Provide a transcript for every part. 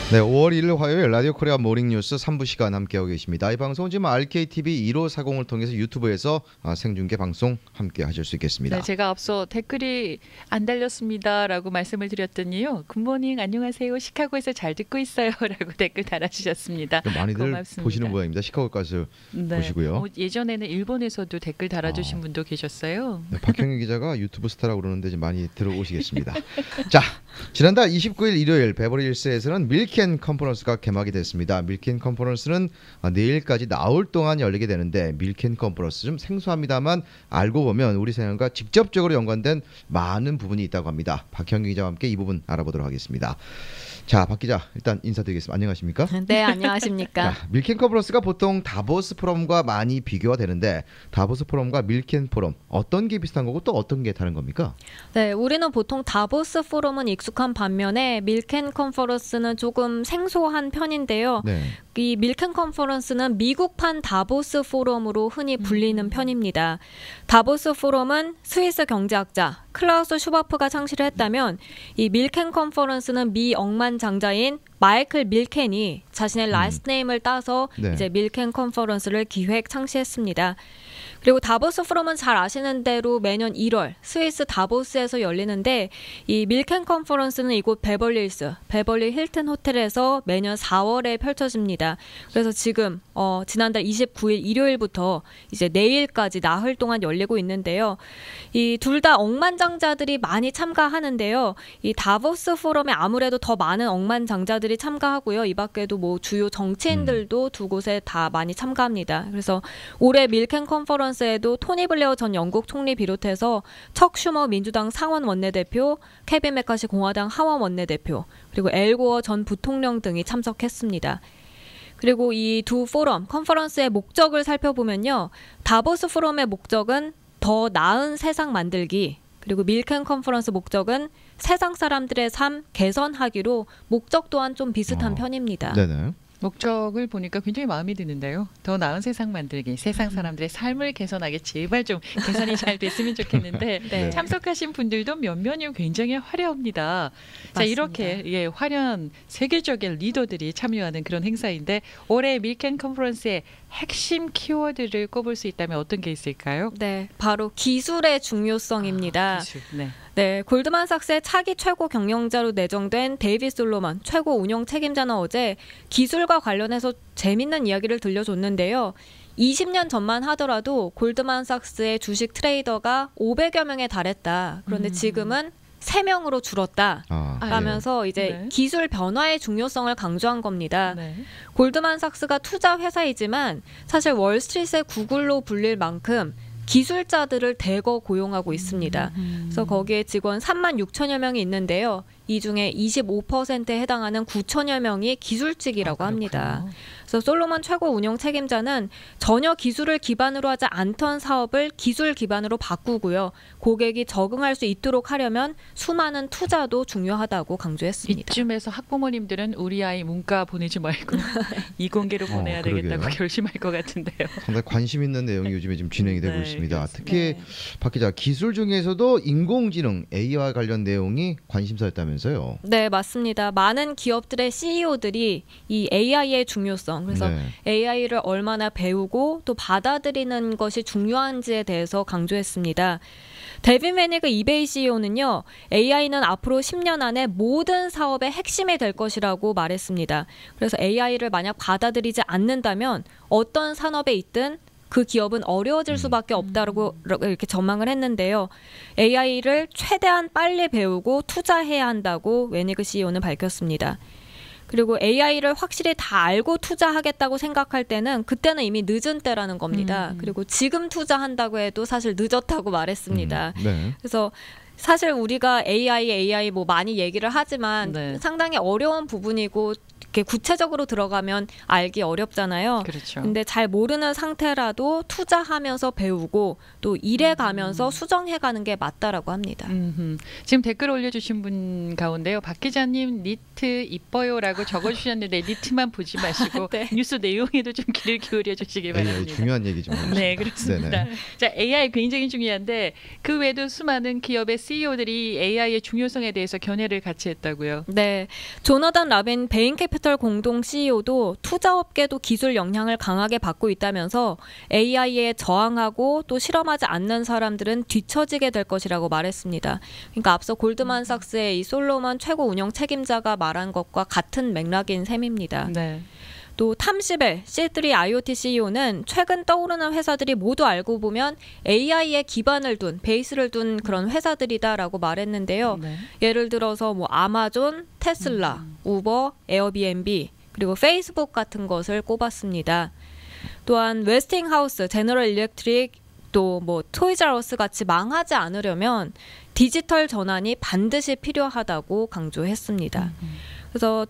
네, 5월 1일 화요일 라디오 코리아 모닝뉴스 3부 시간 함께하고 계십니다. 이 방송은 지금 RKTV 1540을 통해서 유튜브에서 생중계 방송 함께 하실 수 있겠습니다. 네, 제가 앞서 댓글이 안 달렸습니다라고 말씀을 드렸더니요. 굿모닝 안녕하세요. 시카고에서 잘 듣고 있어요라고 댓글 달아주셨습니다. 많이들 고맙습니다. 보시는 모양입니다. 시카고까지 보시고요. 예전에는 일본에서도 댓글 달아주신 분도 계셨어요. 네, 박형희 기자가 유튜브 스타라고 그러는데 이제 많이 들어오시겠습니다. 자, 지난달 29일 일요일 베버리힐스에서는 밀켄 컨퍼런스가 개막이 됐습니다. 밀켄 컨퍼런스는 내일까지 나흘 동안 열리게 되는데 밀켄 컨퍼런스 좀 생소합니다만 알고 보면 우리 생활과 직접적으로 연관된 많은 부분이 있다고 합니다. 박형기 기자와 함께 이 부분 알아보도록 하겠습니다. 자, 박 기자 일단 인사드리겠습니다. 안녕하십니까? 네, 안녕하십니까? 자, 밀켄 컨퍼런스가 보통 다보스 포럼과 많이 비교가 되는데 다보스 포럼과 밀켄 포럼 어떤 게 비슷한 거고 또 어떤 게 다른 겁니까? 네, 우리는 보통 다보스 포럼은 익숙한 반면에 밀켄 컨퍼런스는 조금 생소한 편인데요. 네. 이 밀켄 컨퍼런스는 미국판 다보스 포럼으로 흔히 불리는 편입니다. 다보스 포럼은 스위스 경제학자 클라우스 슈바프가 창시를 했다면 이 밀켄 컨퍼런스는 미 억만장자인 마이클 밀켄이 자신의 라스트 네임을 따서 네. 이제 밀켄 컨퍼런스를 기획 창시했습니다. 그리고 다보스 포럼은 잘 아시는 대로 매년 1월 스위스 다보스에서 열리는데 이 밀켄 컨퍼런스는 이곳 베벌리 힐튼 호텔에서 매년 4월에 펼쳐집니다. 그래서 지금 지난달 29일 일요일부터 이제 내일까지 나흘 동안 열리고 있는데요. 이 둘 다 억만장자들이 많이 참가하는데요. 이 다보스 포럼에 아무래도 더 많은 억만장자들이 참가하고요. 이 밖에도 뭐 주요 정치인들도 두 곳에 다 많이 참가합니다. 그래서 올해 밀켄 컨퍼런스에도 토니 블레어 전 영국 총리 비롯해서 척 슈머 민주당 상원 원내대표, 케빈 메카시 공화당 하원 원내대표, 그리고 엘 고어 전 부통령 등이 참석했습니다. 그리고 이 두 포럼, 컨퍼런스의 목적을 살펴보면요. 다보스 포럼의 목적은 더 나은 세상 만들기, 그리고 밀켄 컨퍼런스 목적은 세상 사람들의 삶 개선하기로 목적 또한 좀 비슷한 편입니다. 네네. 목적을 보니까 굉장히 마음이 드는데요. 더 나은 세상 만들기, 세상 사람들의 삶을 개선하기 제발 좀 개선이 잘 됐으면 좋겠는데 네. 참석하신 분들도 면면이 굉장히 화려합니다. 자, 이렇게 화려한 세계적인 리더들이 참여하는 그런 행사인데 올해 밀켄 컨퍼런스의 핵심 키워드를 꼽을 수 있다면 어떤 게 있을까요? 네, 바로 기술의 중요성입니다. 기술, 네. 네, 골드만삭스의 차기 최고 경영자로 내정된 데이빗 솔로먼 최고 운영 책임자는 어제 기술과 관련해서 재밌는 이야기를 들려줬는데요. 20년 전만 하더라도 골드만삭스의 주식 트레이더가 500여 명에 달했다. 그런데 지금은 3명으로 줄었다. 라면서 이제 기술 변화의 중요성을 강조한 겁니다. 네. 골드만삭스가 투자 회사이지만 사실 월스트리트의 구글로 불릴 만큼 기술자들을 대거 고용하고 있습니다. 그래서 거기에 직원 3만 6천여 명이 있는데요. 이 중에 25%에 해당하는 9천여 명이 기술직이라고 합니다. 그래서 솔로몬 최고 운영 책임자는 전혀 기술을 기반으로 하지 않던 사업을 기술 기반으로 바꾸고요. 고객이 적응할 수 있도록 하려면 수많은 투자도 중요하다고 강조했습니다. 이쯤에서 학부모님들은 우리 아이 문과 보내지 말고 이공계로 보내야 되겠다고 결심할 것 같은데요. 상당히 관심 있는 내용이 요즘에 지금 진행이 되고 있습니다. 그렇습니다. 특히 박 기자, 기술 중에서도 인공지능 AI와 관련 내용이 관심사였다면서요? 네, 맞습니다. 많은 기업들의 CEO들이 이 AI의 중요성, 그래서 AI를 얼마나 배우고 또 받아들이는 것이 중요한지에 대해서 강조했습니다. 데빈 매니그 이베이 CEO는요. AI는 앞으로 10년 안에 모든 사업의 핵심이 될 것이라고 말했습니다. 그래서 AI를 만약 받아들이지 않는다면 어떤 산업에 있든 그 기업은 어려워질 수밖에 없다고 이렇게 전망을 했는데요. AI를 최대한 빨리 배우고 투자해야 한다고 웨니그 CEO는 밝혔습니다. 그리고 AI를 확실히 다 알고 투자하겠다고 생각할 때는 그때는 이미 늦은 때라는 겁니다. 그리고 지금 투자한다고 해도 사실 늦었다고 말했습니다. 그래서 사실 우리가 AI 뭐 많이 얘기를 하지만 상당히 어려운 부분이고 이렇게 구체적으로 들어가면 알기 어렵잖아요. 그렇죠. 근데 잘 모르는 상태라도 투자하면서 배우고 또 일해가면서 수정해가는 게 맞다라고 합니다. 지금 댓글 올려주신 분 가운데요. 박 기자님 니트 이뻐요라고 적어주셨는데 니트만 보지 마시고 네. 뉴스 내용에도 좀 귀를 기울여 주시기 바랍니다. AI 중요한 얘기 좀 해주십시오. 네, 그렇습니다. 네네. 자, AI 굉장히 중요한데 그 외에도 수많은 기업의 CEO들이 AI의 중요성에 대해서 견해를 같이 했다고요. 네, 조너단 라빈 베인캐피털 공동 CEO도 투자업계도 기술 영향을 강하게 받고 있다면서 AI에 저항하고 또 실험하지 않는 사람들은 뒤처지게 될 것이라고 말했습니다. 그러니까 앞서 골드만삭스의 이 솔로몬 최고 운영 책임자가 말한 것과 같은 맥락인 셈입니다. 네. 또 탐시벨 C3 IoT CEO는 최근 떠오르는 회사들이 모두 알고 보면 AI에 기반을 둔 베이스를 둔 그런 회사들이다라고 말했는데요. 네. 예를 들어서 뭐 아마존, 테슬라, 우버, 에어비앤비 그리고 페이스북 같은 것을 꼽았습니다. 또한 웨스팅하우스, 제너럴 일렉트릭 또 뭐 토이자러스 같이 망하지 않으려면 디지털 전환이 반드시 필요하다고 강조했습니다. 그래서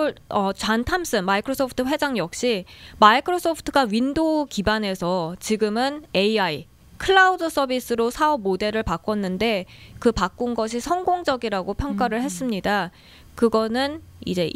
존 탐슨 마이크로소프트 회장 역시 마이크로소프트가 윈도우 기반에서 지금은 AI, 클라우드 서비스로 사업 모델을 바꿨는데 그 바꾼 것이 성공적이라고 평가를 했습니다. 그거는 이제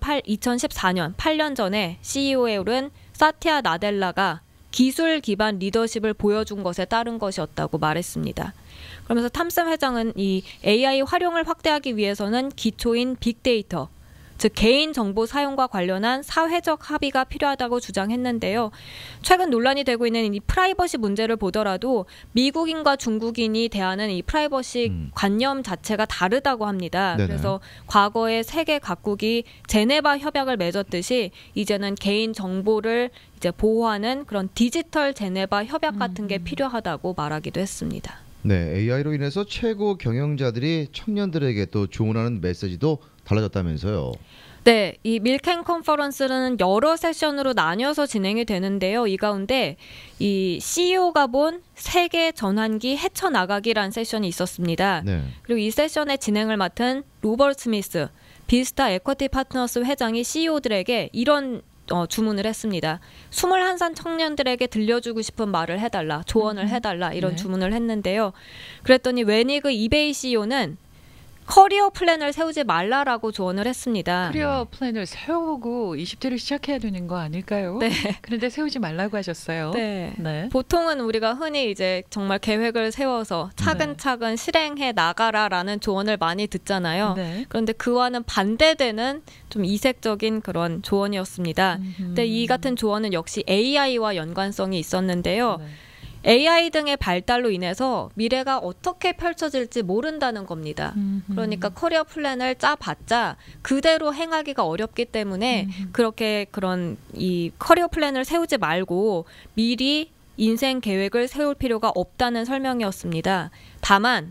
2014년, 8년 전에 CEO에 오른 사티아 나델라가 기술 기반 리더십을 보여준 것에 따른 것이었다고 말했습니다. 그러면서 탐슨 회장은 이 AI 활용을 확대하기 위해서는 기초인 빅데이터, 즉 개인 정보 사용과 관련한 사회적 합의가 필요하다고 주장했는데요. 최근 논란이 되고 있는 이 프라이버시 문제를 보더라도 미국인과 중국인이 대하는 이 프라이버시 관념 자체가 다르다고 합니다. 네네. 그래서 과거에 세계 각국이 제네바 협약을 맺었듯이 이제는 개인 정보를 이제 보호하는 그런 디지털 제네바 협약 같은 게 필요하다고 말하기도 했습니다. 네, AI로 인해서 최고 경영자들이 청년들에게 또 조언하는 메시지도 달라졌다면서요. 네, 이 밀켄 컨퍼런스는 여러 세션으로 나뉘어서 진행이 되는데요. 이 가운데 이 CEO가 본 세계 전환기 헤쳐나가기란 세션이 있었습니다. 네. 그리고 이 세션의 진행을 맡은 로버트 스미스, 비스타 에쿼티 파트너스 회장이 CEO들에게 이런 주문을 했습니다. 21살 청년들에게 들려주고 싶은 말을 해달라, 조언을 해달라 이런 네. 주문을 했는데요. 그랬더니 웨니그 이베이 CEO는 커리어 플랜을 세우지 말라라고 조언을 했습니다. 커리어 플랜을 세우고 20대를 시작해야 되는 거 아닐까요? 네. 그런데 세우지 말라고 하셨어요. 네. 네. 보통은 우리가 흔히 이제 정말 계획을 세워서 차근차근 실행해 나가라라는 조언을 많이 듣잖아요. 네. 그런데 그와는 반대되는 좀 이색적인 그런 조언이었습니다. 근데 이 같은 조언은 역시 AI와 연관성이 있었는데요. 네. AI 등의 발달로 인해서 미래가 어떻게 펼쳐질지 모른다는 겁니다. 그러니까 커리어 플랜을 짜봤자 그대로 행하기가 어렵기 때문에 그렇게 그런 이 커리어 플랜을 세우지 말고 미리 인생 계획을 세울 필요가 없다는 설명이었습니다. 다만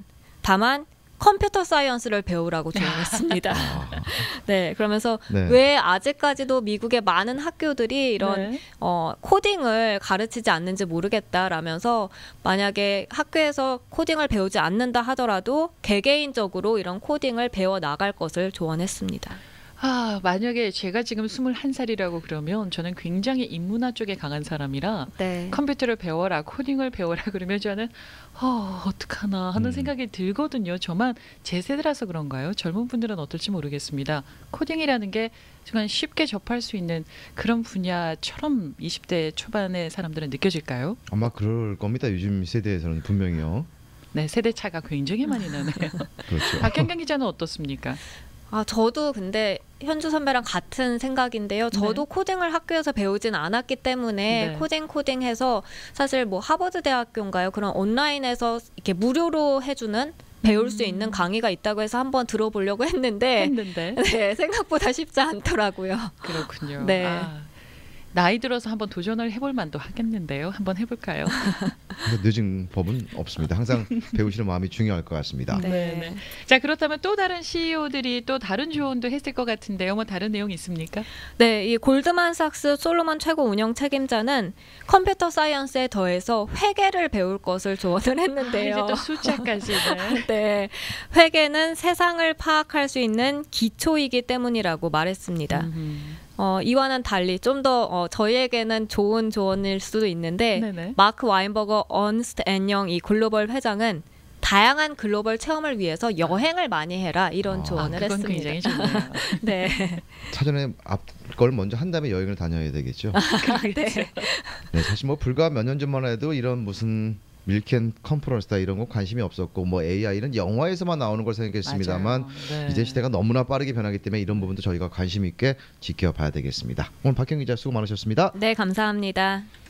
컴퓨터 사이언스를 배우라고 조언했습니다. 네, 그러면서 네. 왜 아직까지도 미국의 많은 학교들이 이런 네. 코딩을 가르치지 않는지 모르겠다라면서 만약에 학교에서 코딩을 배우지 않는다 하더라도 개개인적으로 이런 코딩을 배워 나갈 것을 조언했습니다. 만약에 제가 지금 21살이라고 그러면 저는 굉장히 인문화 쪽에 강한 사람이라 네. 컴퓨터를 배워라, 코딩을 배워라 그러면 저는 어떡하나 하는 생각이 들거든요. 저만 제 세대라서 그런가요? 젊은 분들은 어떨지 모르겠습니다. 코딩이라는 게 정말 쉽게 접할 수 있는 그런 분야처럼 20대 초반의 사람들은 느껴질까요? 아마 그럴 겁니다. 요즘 세대에서는 분명히요. 네, 세대 차가 굉장히 많이 나네요. 그렇죠. 박현경 기자는 어떻습니까? 저도 근데 현주 선배랑 같은 생각인데요. 저도 코딩을 학교에서 배우진 않았기 때문에 네. 코딩해서 사실 뭐 하버드 대학교인가요? 그런 온라인에서 이렇게 무료로 해주는 배울 수 있는 강의가 있다고 해서 한번 들어보려고 했는데 네, 생각보다 쉽지 않더라고요. 그렇군요. 네. 나이 들어서 한번 도전을 해볼 만도 하겠는데요. 한번 해볼까요? 근데 늦은 법은 없습니다. 항상 배우시는 마음이 중요할 것 같습니다. 네. 자, 그렇다면 또 다른 CEO들이 또 다른 조언도 했을 것 같은데요. 뭐 다른 내용 있습니까? 네, 이 골드만삭스 솔로몬 최고 운영 책임자는 컴퓨터 사이언스에 더해서 회계를 배울 것을 조언을 했는데요. 이제 또 숫자까지. 네. 네, 회계는 세상을 파악할 수 있는 기초이기 때문이라고 말했습니다. 이와는 달리 좀 더 저희에게는 좋은 조언일 수도 있는데 네네. 마크 와인버거 언스트 앤 영 이 글로벌 회장은 다양한 글로벌 체험을 위해서 여행을 많이 해라 이런 조언을 그건 했습니다. 굉장히 좋네요. 네. 사전에 앞걸 먼저 한 다음에 여행을 다녀야 되겠죠. 네. 네, 사실 뭐 불과 몇 년 전만 해도 이런 무슨 밀켄 컨퍼런스다 이런 거 관심이 없었고 뭐 AI는 영화에서만 나오는 걸 생각했습니다만 맞아요. 네. 이제 시대가 너무나 빠르게 변하기 때문에 이런 부분도 저희가 관심 있게 지켜봐야 되겠습니다. 오늘 박경 기자 수고 많으셨습니다. 네, 감사합니다.